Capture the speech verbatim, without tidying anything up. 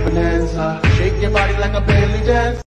bonanza. Shake your body like a belly dance.